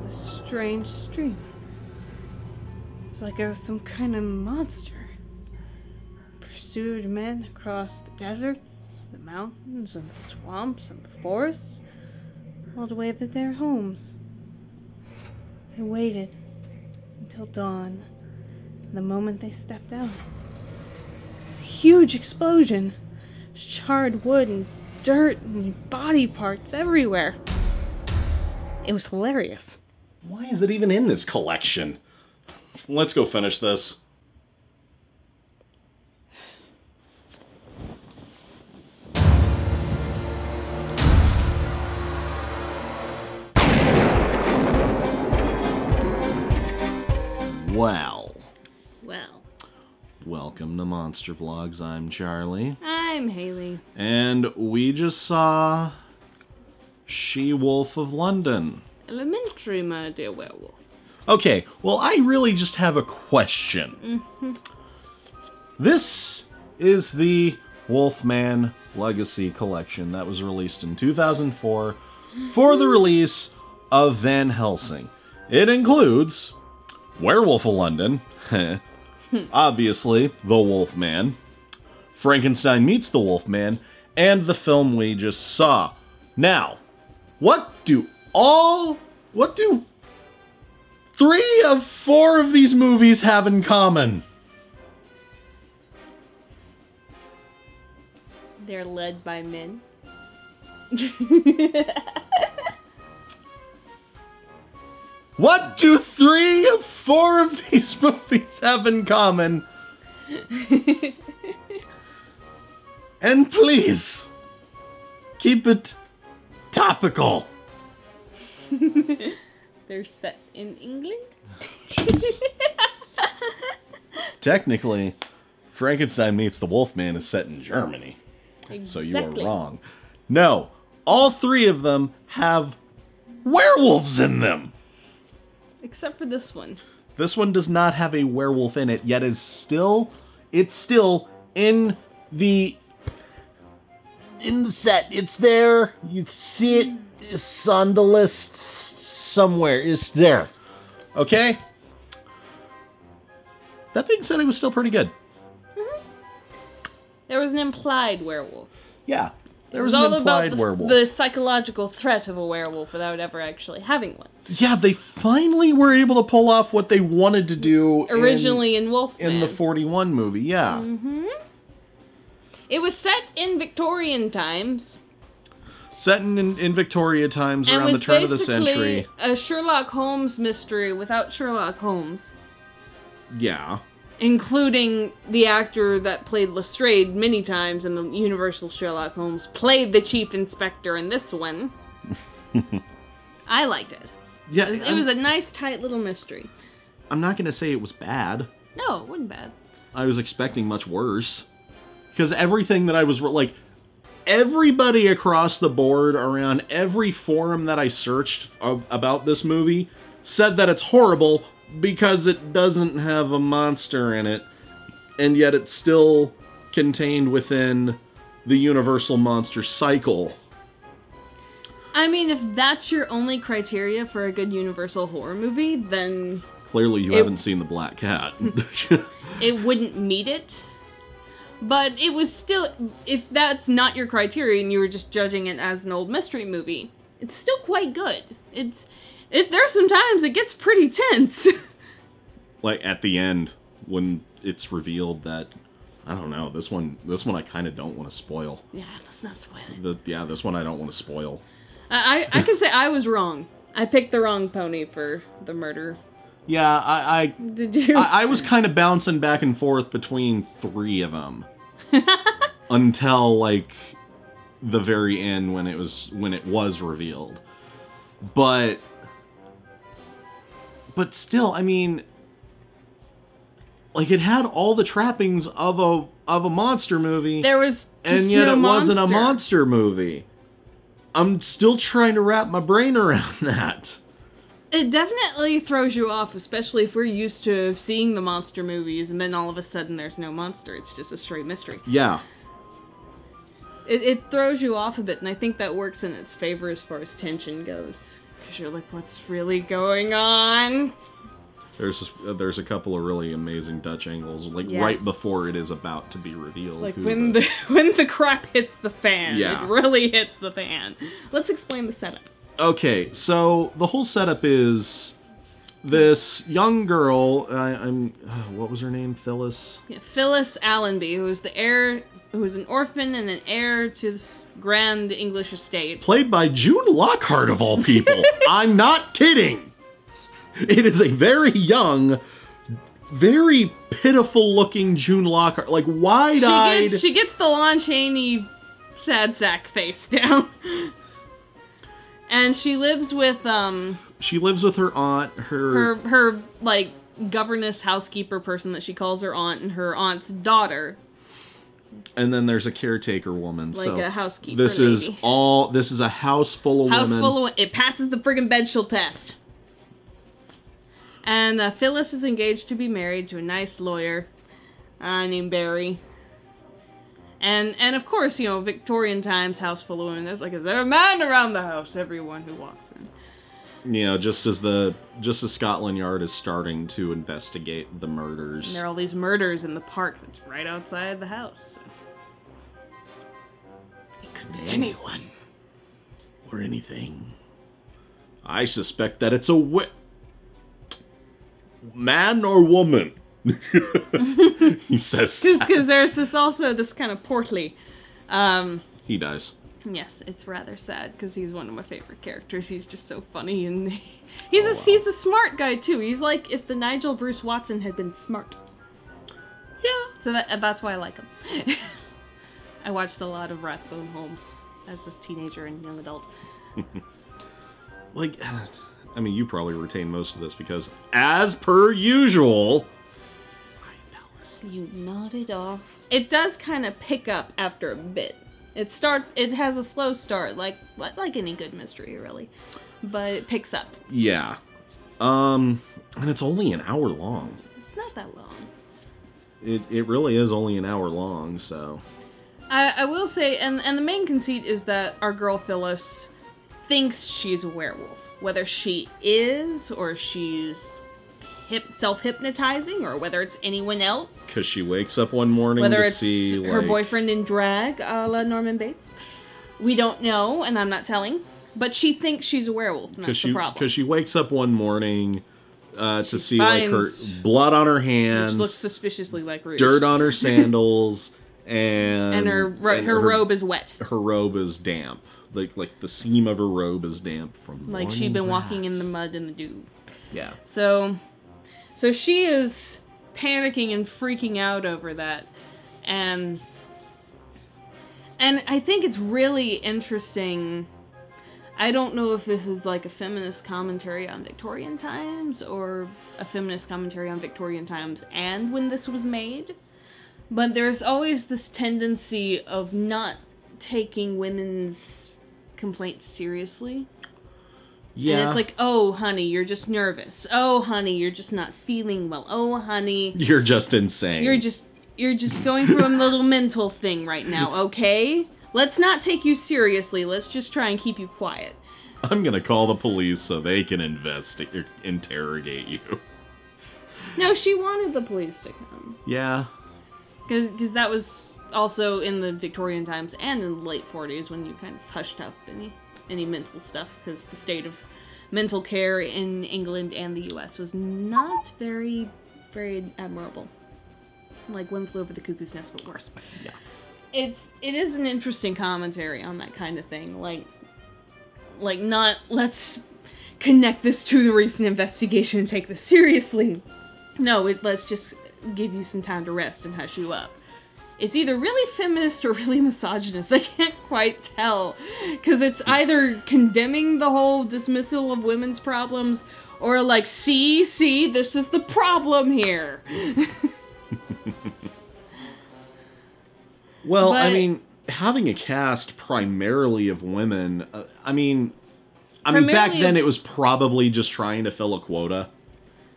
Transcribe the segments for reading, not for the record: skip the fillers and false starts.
this strange stream. It's like it was some kind of monster. Pursued men across the desert, the mountains, and the swamps, and the forests, all the way to their homes. I waited until dawn, and the moment they stepped out, a huge explosion. There's charred wood and dirt and body parts everywhere. It was hilarious. Why is it even in this collection? Let's go finish this. Well. Welcome to Monster Vlogs. I'm Charlie. I'm Haley. And we just saw She-Wolf of London. Elementary, my dear werewolf. Okay, well, I really just have a question. This is the Wolfman Legacy Collection that was released in 2004 for the release of Van Helsing. It includes Werewolf of London, obviously, The Wolfman, Frankenstein Meets the Wolfman, and the film we just saw. Now, what do 3 of 4 of these movies have in common? They're led by men. What do 3 of 4 of these movies have in common? And please, keep it topical. They're set in England? Technically, Frankenstein Meets the Wolfman is set in Germany. Exactly. So you are wrong. No, all 3 of them have werewolves in them. Except for this one. This one does not have a werewolf in it, yet it's still in the set. It's there. You can see it. It's on the list somewhere. It's there. Okay? That being said, it was still pretty good. There was an implied werewolf. Yeah. There It was was an all implied about werewolf. the psychological threat of a werewolf without ever actually having one. Yeah, they finally were able to pull off what they wanted to do Originally in Wolfman. in the 41 movie, yeah. It was set in Victorian times. Set in Victoria times And around was the turn of the basically century. a Sherlock Holmes mystery without Sherlock Holmes. Yeah. Including the actor that played Lestrade many times in the Universal Sherlock Holmes, played the chief inspector in this one. I liked it. Yeah, It was a nice, tight little mystery. I'm not going to say it was bad. No, it wasn't bad. I was expecting much worse. Because everything that I was, like, everybody across the board around every forum that I searched about this movie said that it's horrible because it doesn't have a monster in it, and yet it's still contained within the Universal Monster cycle. I mean, if that's your only criteria for a good Universal horror movie, then Clearly you haven't seen The Black Cat. it wouldn't meet it. But it was still, if that's not your criteria and you were just judging it as an old mystery movie, it's still quite good. There's some times it gets pretty tense. Like at the end when it's revealed that, I don't know, this one I kind of don't want to spoil. Yeah, let's not spoil it. This one I don't want to spoil. I can say I was wrong. I picked the wrong pony for the murder. Yeah, Did you? I was kind of bouncing back and forth between 3 of them. Until, like, the very end when it was revealed. But still, I mean, like, it had all the trappings of a monster movie. There was just and yet no it wasn't a monster. monster movie. I'm still trying to wrap my brain around that. It definitely throws you off, especially if we're used to seeing the monster movies and then all of a sudden there's no monster. It's just a straight mystery. Yeah. It throws you off a bit, and I think that works in its favor as far as tension goes. because you're like, what's really going on? There's a couple of really amazing Dutch angles, like Yes. right before it is about to be revealed. Like when the crap hits the fan, Yeah. it really hits the fan. Let's explain the setup. Okay, so the whole setup is this young girl. What was her name? Phyllis. Yeah, Phyllis Allenby, who is an orphan and an heir to this grand English estate. Played by June Lockhart of all people. I'm not kidding. It is a very young, very pitiful-looking June Lockhart, like wide-eyed. She gets the Lon Chaney sad sack face down, and she lives with She lives with her aunt, her like governess housekeeper person that she calls her aunt, and her aunt's daughter. And then there's a caretaker woman. Like so a housekeeper This lady. is a house full of women. It passes the friggin' bedshell test. And Phyllis is engaged to be married to a nice lawyer named Barry. And of course, you know, Victorian times, house full of women. There's like, is there a man around the house? Everyone who walks in. You know, just as Scotland Yard is starting to investigate the murders. And there are all these murders in the park that's right outside the house. It could be anyone. Or anything. I suspect that it's a man or woman. He says Because there's this kind of portly. He dies. Yes, it's rather sad because he's one of my favorite characters. He's just so funny, and he's a smart guy too. He's like if the Nigel Bruce Watson had been smart. Yeah. So that's why I like him. I watched a lot of Rathbone Holmes as a teenager and young adult. Like, I mean, you probably retain most of this because, as per usual, You nodded off. It does kind of pick up after a bit. It has a slow start, like any good mystery, really. But it picks up. Yeah. And it's only an hour long. It's not that long. It really is only an hour long, so. I will say, and the main conceit is that our girl Phyllis thinks she's a werewolf. Whether she is, or she's self-hypnotizing, or whether it's anyone else. Because she wakes up one morning whether to it's see, her like, boyfriend in drag, a la Norman Bates. We don't know, and I'm not telling. But she thinks she's a werewolf, and that's the problem. Because she wakes up one morning to see, like, her finds- blood on her hands. Which looks suspiciously like Rouge. Dirt on her sandals, and her robe is wet. Her robe is damp. Like the seam of her robe is damp from Like she'd been walking in the mud and the dew. Yeah. So she is panicking and freaking out over that. And I think it's really interesting. I don't know if this is like a feminist commentary on Victorian times or a feminist commentary on Victorian times and when this was made. But there's always this tendency of not taking women's complaints seriously. Yeah. And it's like, oh, honey, you're just nervous. Oh, honey, you're just not feeling well. Oh, honey. You're just insane. You're just going through a little mental thing right now, okay? Let's not take you seriously. Let's just try and keep you quiet. I'm gonna call the police so they can interrogate you. No, she wanted the police to come. Yeah. Because that was also in the Victorian times and in the late 40s when you kind of hushed up any mental stuff, because the state of mental care in England and the US was not very, very admirable. Like One Flew Over the Cuckoo's Nest, but worse. Yeah. It is an interesting commentary on that kind of thing. Like not, let's connect this to the recent investigation and take this seriously. No, let's just give you some time to rest and hush you up. It's either really feminist or really misogynist. I can't quite tell. Because it's either condemning the whole dismissal of women's problems or like, see, this is the problem here. Well, I mean, having a cast primarily of women, I mean, back then it was probably just trying to fill a quota.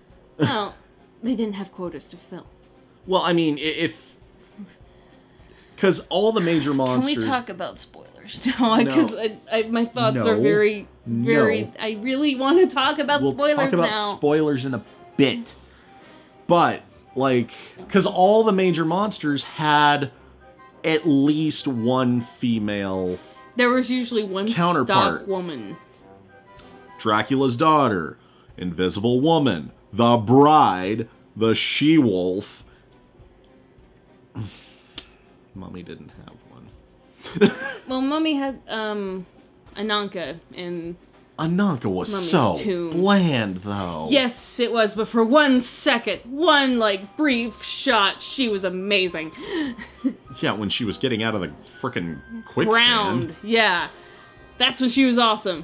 Well, they didn't have quotas to fill. Well, I mean, if Because all the major monsters... Can we talk about spoilers now? Because my thoughts are very... I really want to talk about spoilers now. We'll talk about spoilers in a bit. But, like... Because all the major monsters had at least one female There was usually one counterpart. stock woman. Dracula's daughter, Invisible Woman, the Bride, the She-Wolf. Mummy didn't have one. Well, Mummy had Ananka in Ananka was Mummy's so tomb. bland, though. Yes, it was, but for 1 second, one, like, brief shot, she was amazing. Yeah, when she was getting out of the frickin' quicksand. Ground, yeah. That's when she was awesome.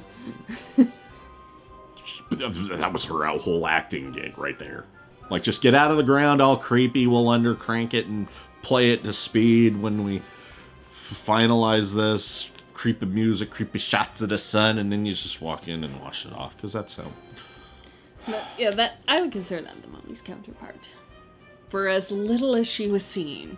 That was her whole acting gig right there. Like, just get out of the ground all creepy, we'll undercrank it and play it to speed when we finalize this. Creepy music, creepy shots of the sun, and then you just walk in and wash it off, because that's how... But, yeah, that I would consider that the Mummy's counterpart. For as little as she was seen.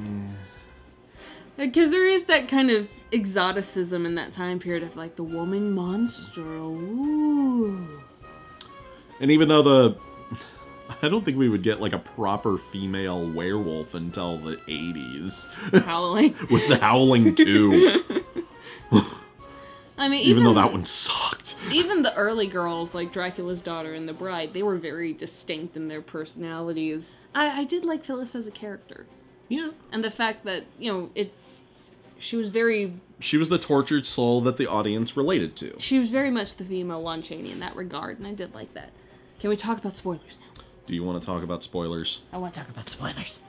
Because there is that kind of exoticism in that time period of, like, the woman monster. Ooh. And even though I don't think we would get, like, a proper female werewolf until the 80s. Howling. With the Howling 2. I mean, even though that one sucked. Even the early girls, like Dracula's daughter and the Bride, they were very distinct in their personalities. I did like Phyllis as a character. Yeah. And the fact that, you know, she was the tortured soul that the audience related to. She was very much the female Lon Chaney in that regard, and I did like that. Can we talk about spoilers now? Do you want to talk about spoilers? I want to talk about spoilers.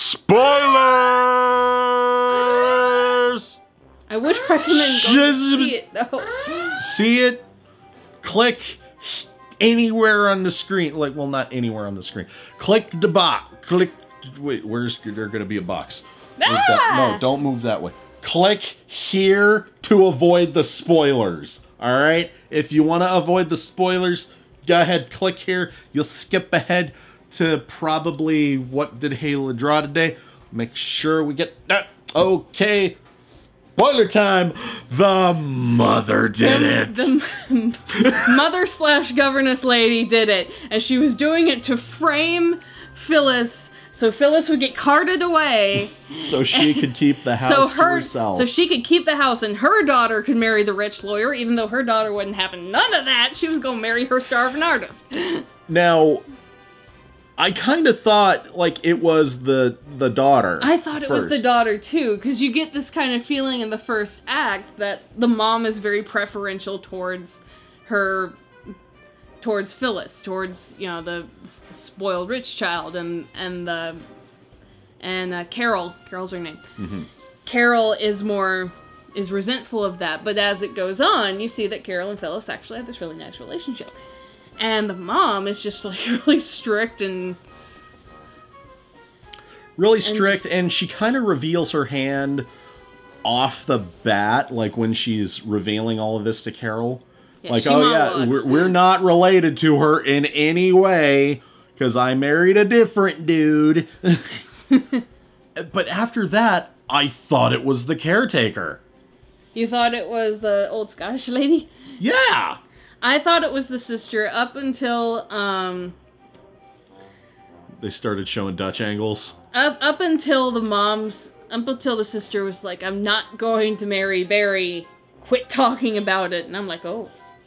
Spoilers! I would recommend going to see it, though. See it, click anywhere on the screen. Like, well, not anywhere on the screen. Click the box. Click. Wait, where's there going to be a box? No, don't move that way. Click here to avoid the spoilers. All right? If you want to avoid the spoilers, go ahead, click here. You'll skip ahead to probably what did Hayla draw today. Make sure we get that. Okay. Spoiler time! The mother did it! The mother/governess lady did it. And she was doing it to frame Phyllis, so Phyllis would get carted away. So she could keep the house to herself. So she could keep the house and her daughter could marry the rich lawyer, even though her daughter wouldn't have none of that. She was going to marry her starving artist. Now, I kind of thought, like, it was the daughter. I thought it was the daughter, too, because you get this kind of feeling in the first act that the mom is very preferential towards Phyllis, towards, you know, the spoiled rich child, and Carol. Carol's her name. Mm-hmm. Carol is resentful of that, but as it goes on, you see that Carol and Phyllis actually have this really nice relationship. And the mom is just, like, really strict and... Really strict, and she kind of reveals her hand off the bat, like, when she's revealing all of this to Carol. Yeah, like, oh, yeah, we're not related to her in any way, because I married a different dude. But after that, I thought it was the caretaker. You thought it was the old Scottish lady? Yeah! I thought it was the sister up until, they started showing Dutch angles. Up until the sister was like, I'm not going to marry Barry. Quit talking about it. And I'm like, oh.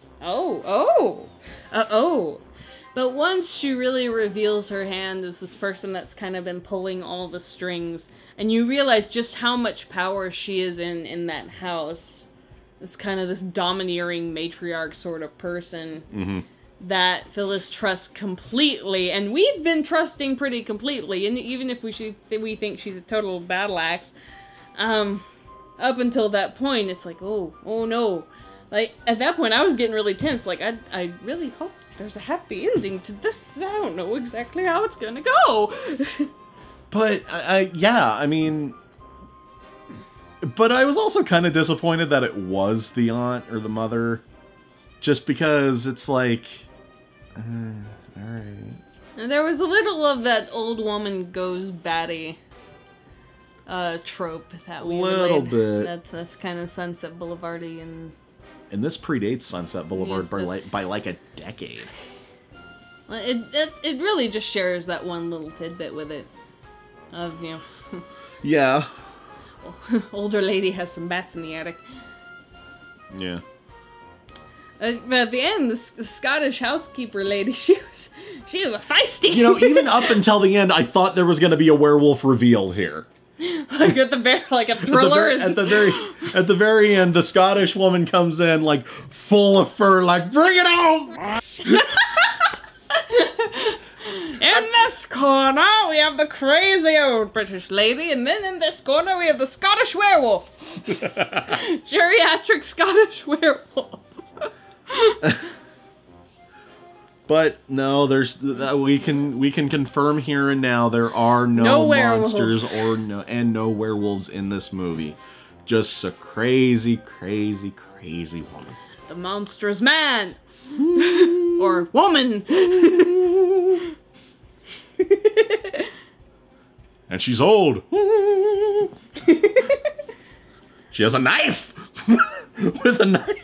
But once she really reveals her hand as this person that's kind of been pulling all the strings, and you realize just how much power she is in that house. This kind of this domineering matriarch sort of person that Phyllis trusts completely, and we've been trusting pretty completely, and even if we think she's a total battle axe, up until that point, it's like, oh no. Like, at that point, I was getting really tense. Like, I really hope there's a happy ending to this. I don't know exactly how it's gonna go. But, yeah, I mean... But I was also kind of disappointed that it was the aunt or the mother. Just because it's like... alright. And there was a little of that old woman goes batty. trope that we little relate. bit. That's kind of Sunset Boulevard-y and this predates Sunset Boulevard Yes, by like a decade. it really just shares that one little tidbit with it of, you know, Yeah. older lady has some bats in the attic. Yeah. But at the end, the Scottish housekeeper lady, she was feisty. You know, even up until the end, I thought there was going to be a werewolf reveal here. Like at a thriller. At the very end, the Scottish woman comes in like full of fur, like bring it home. In this corner, we have the crazy old British lady, and then in this corner, we have the Scottish werewolf. Geriatric Scottish werewolf. But no, we can confirm here and now there are no monsters no werewolves in this movie. Just a crazy, crazy, crazy woman. The monstrous man. Or woman. And she's old. She has a knife. With a knife.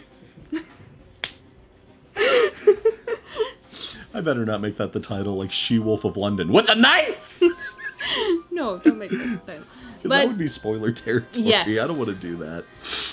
I better not make that the title, like She-Wolf of London. With a knife! No, don't make that the title. But that would be spoiler territory. Yes. I don't want to do that.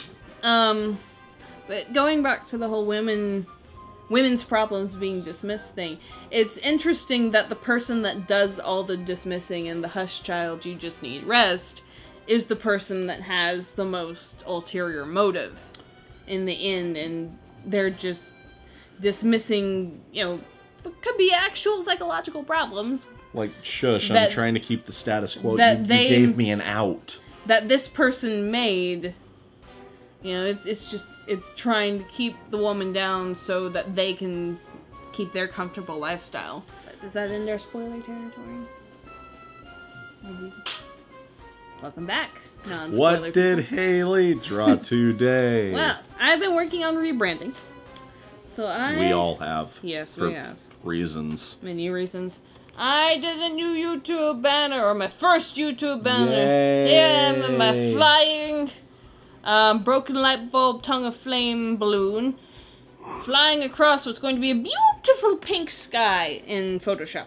But going back to the whole women's problems being dismissed thing, it's interesting that the person that does all the dismissing and the hush child, you just need rest, is the person that has the most ulterior motive in the end, and they're just dismissing, you know, what could be actual psychological problems. Like, shush, I'm trying to keep the status quo. You gave me an out. That this person made. You know, it's trying to keep the woman down so that they can keep their comfortable lifestyle. Is that in their spoiler territory? Maybe. Welcome back. What did Haley draw today? Well, I've been working on rebranding. So We all have. Yes, we have. Reasons. Many reasons. I did a new YouTube banner, or my first YouTube banner. Yay. Yeah, my flying broken light bulb tongue of flame balloon flying across what's going to be a beautiful pink sky in Photoshop.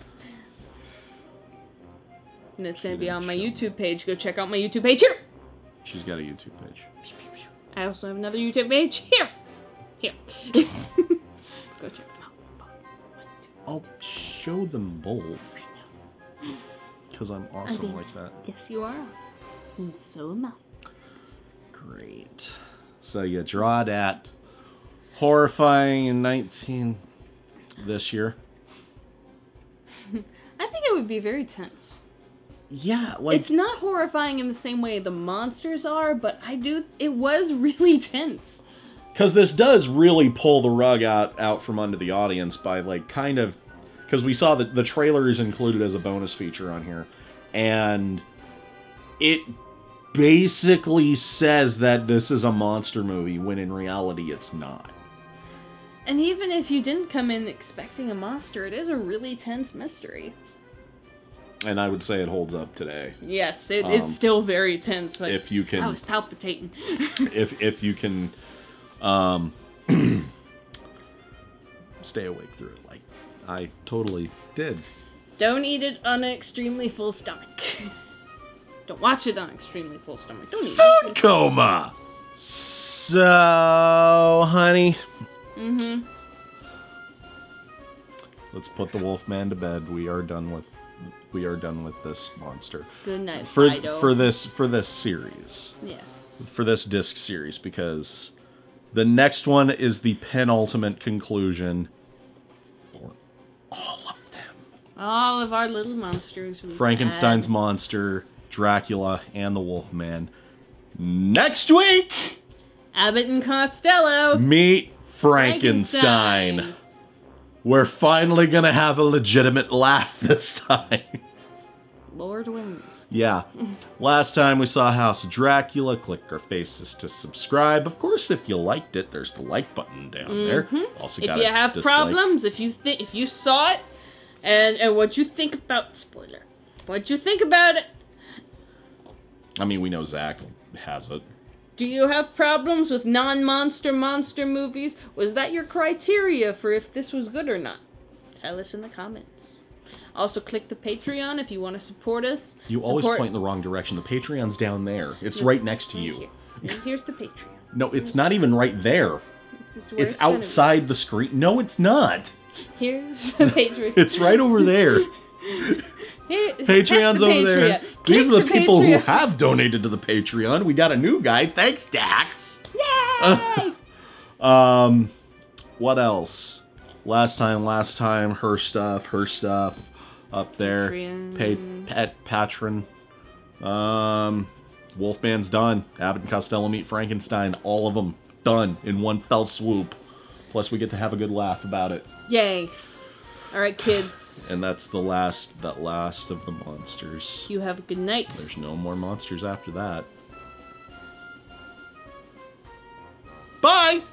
And it's going to be on my YouTube page. Go check out my YouTube page here. She's got a YouTube page. I also have another YouTube page here. Here. Go check them out. I'll show them both. Because I'm awesome like that. Yes, you are awesome. And so am I. Great. So you draw that horrifying in 19 this year. I think it would be very tense. Yeah, like it's not horrifying in the same way the monsters are, but it was really tense. Because this does really pull the rug out from under the audience by like kind of, because we saw that the trailer is included as a bonus feature on here, and it basically says that this is a monster movie when in reality it's not. And even if you didn't come in expecting a monster, it is a really tense mystery. And I would say it holds up today. Yes, it's still very tense. Like, if you can, I was palpitating. if you can stay awake through it, like I totally did. Don't eat it on an extremely full stomach. Don't watch it on an extremely full stomach. Don't eat it. Food coma! So, honey. Mm-hmm. Let's put the Wolfman to bed. We are done with this monster. Good night, for Fido. for this series. Yes. For this disc series, because the next one is the penultimate conclusion for all of them. All of our little monsters. Frankenstein's monster, Dracula, and the Wolfman. Next week, Abbott and Costello meet Frankenstein. We're finally gonna have a legitimate laugh this time. Lord willing. Yeah. Last time we saw House of Dracula. Click our faces to subscribe. Of course, if you liked it, there's the like button down there. Also, if you have problems, if you saw it, and what you think about spoiler, what you think about it, I mean, we know Zach has it. Do you have problems with non-monster monster movies? Was that your criteria for if this was good or not? Tell us in the comments. Also, click the Patreon if you want to support us. You always point in the wrong direction. The Patreon's down there. It's right next to you. Here. And here's the Patreon. No, it's not even right there. It's outside the screen. No, it's not. Here's the Patreon. It's right over there. Patreon's over there. These are the people who have donated to the Patreon. We got a new guy. Thanks, Dax. Yay! What else? Last time, her stuff up there. Patreon. Patron. Wolfman's done. Abbott and Costello meet Frankenstein. All of them done in one fell swoop. Plus, we get to have a good laugh about it. Yay! All right, kids. And that's the last of the monsters. You have a good night. There's no more monsters after that. Bye!